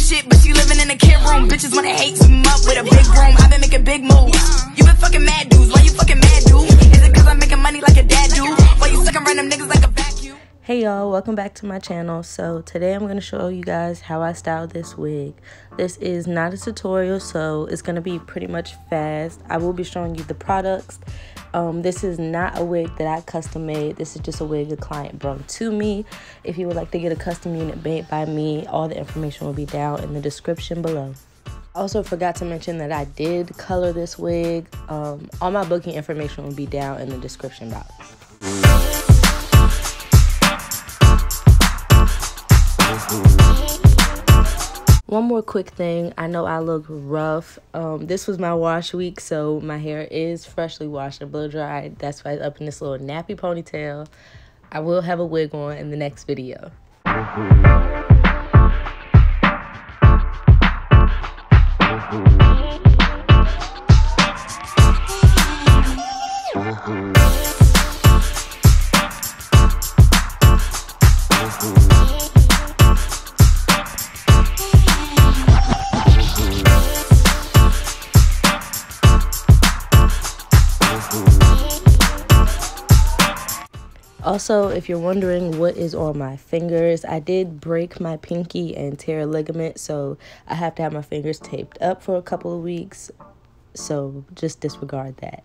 shit, but she living in a kid room. Bitches wanna hate team up with a big room. I been making big moves. You been fucking mad dudes. Why you fucking mad, dude? Is it cause I'm making money like a dad do? Why you sucking random niggas like a vacuum? Hey y'all, welcome back to my channel. So today I'm going to show you guys how I styled this wig. This is not a tutorial, so it's going to be pretty much fast. I will be showing you the products. This is not a wig that I custom made. This is just a wig a client brought to me. If you would like to get a custom unit made by me, all the information will be down in the description below. I also forgot to mention that I did color this wig. All my booking information will be down in the description box. One more quick thing, I know I look rough. This was my wash week, so my hair is freshly washed and blow dried. That's why it's up in this little nappy ponytail. I will have a wig on in the next video. Also, if you're wondering what is on my fingers, I did break my pinky and tear a ligament, so I have to have my fingers taped up for a couple of weeks, so just disregard that.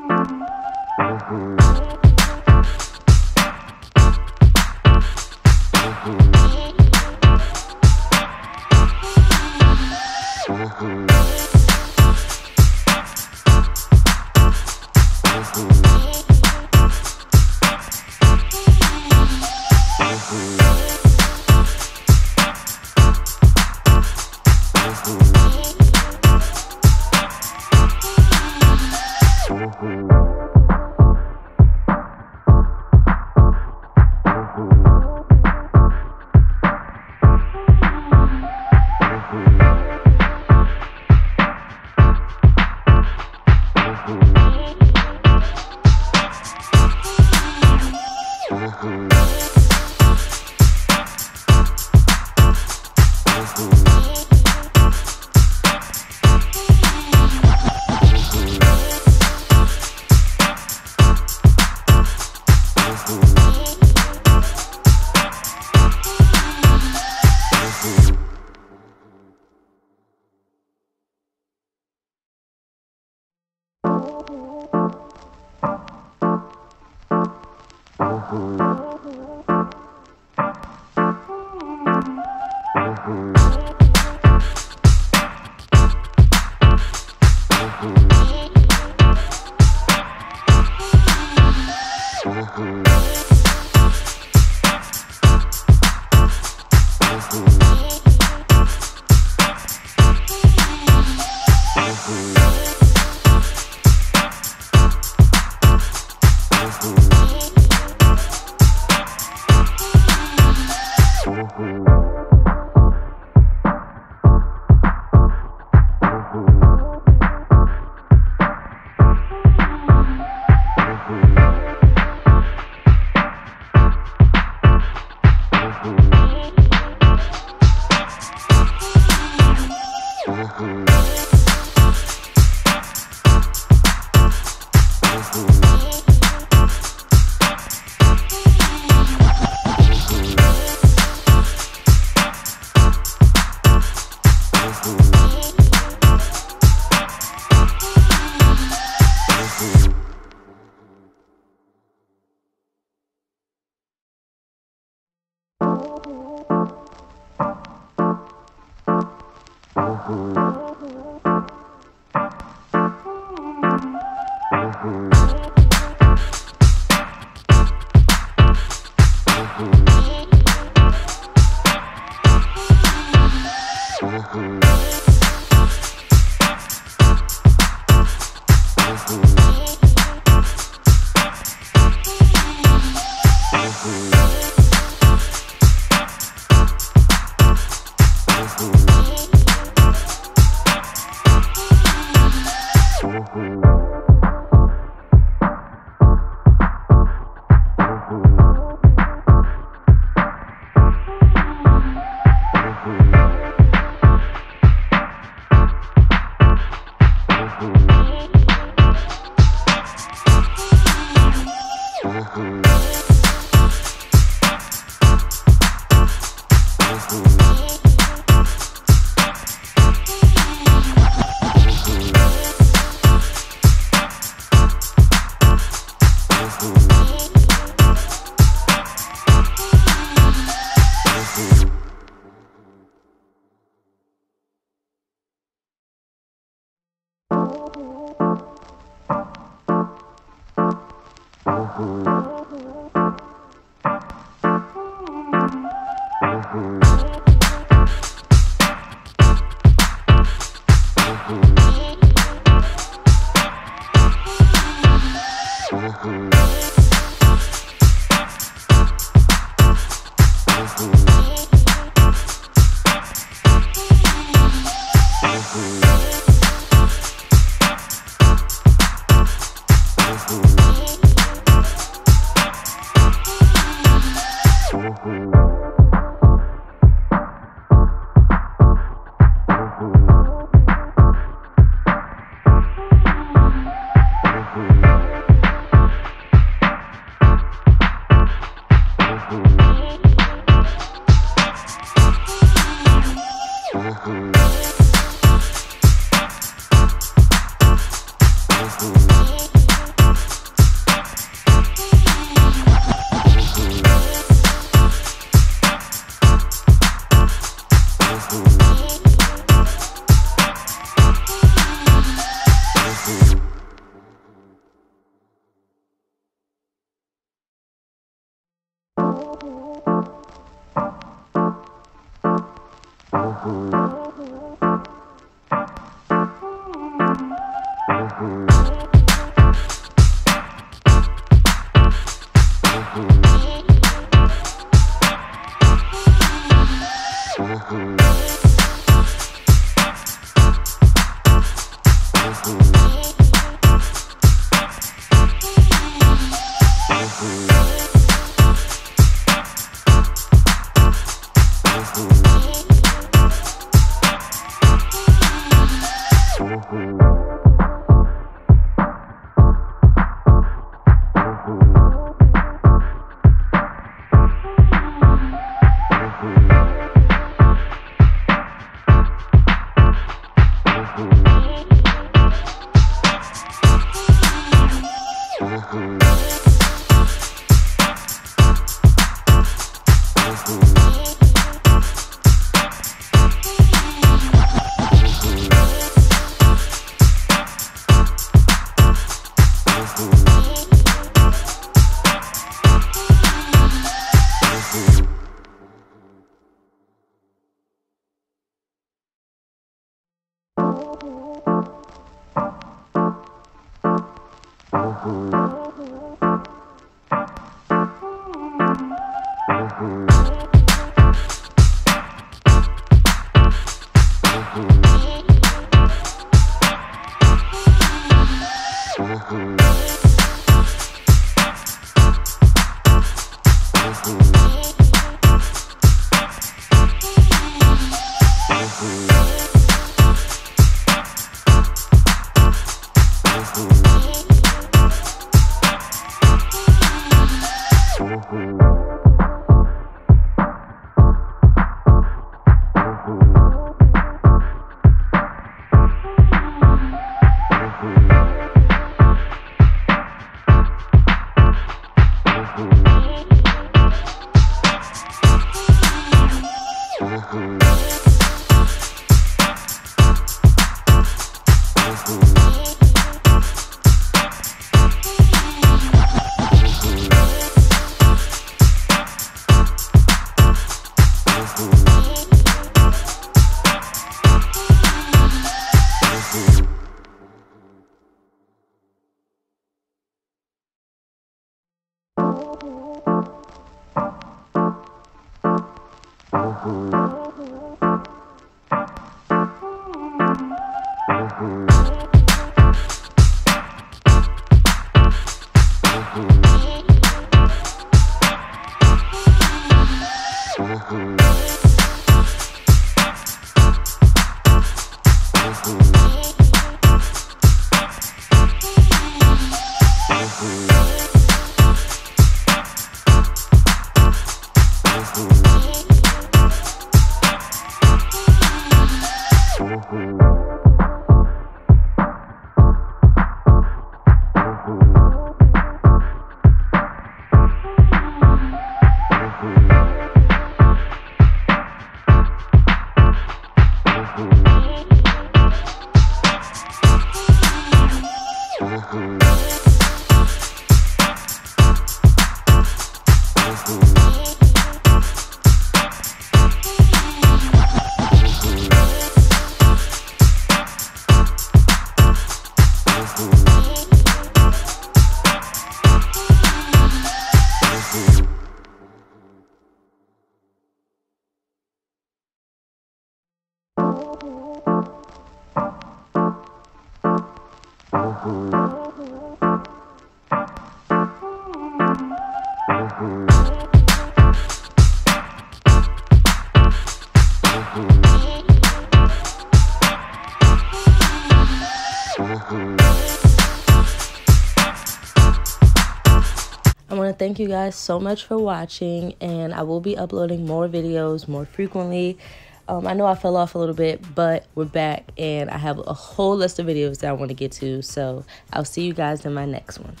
I want to thank you guys so much for watching, and I will be uploading more videos more frequently. I know I fell off a little bit, but we're back, and I have a whole list of videos that I want to get to, so I'll see you guys in my next one.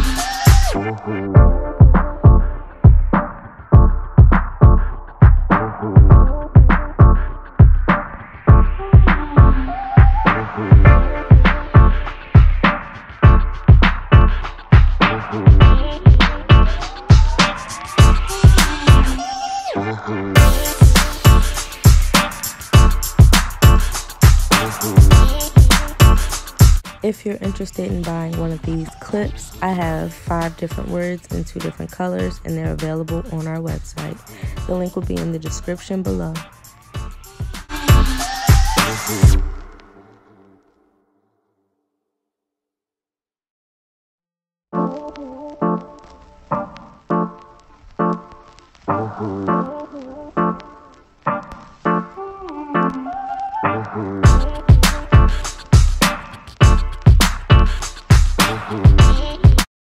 If you're interested in buying one of these clips, I have 5 different words in 2 different colors, and they're available on our website. The link will be in the description below.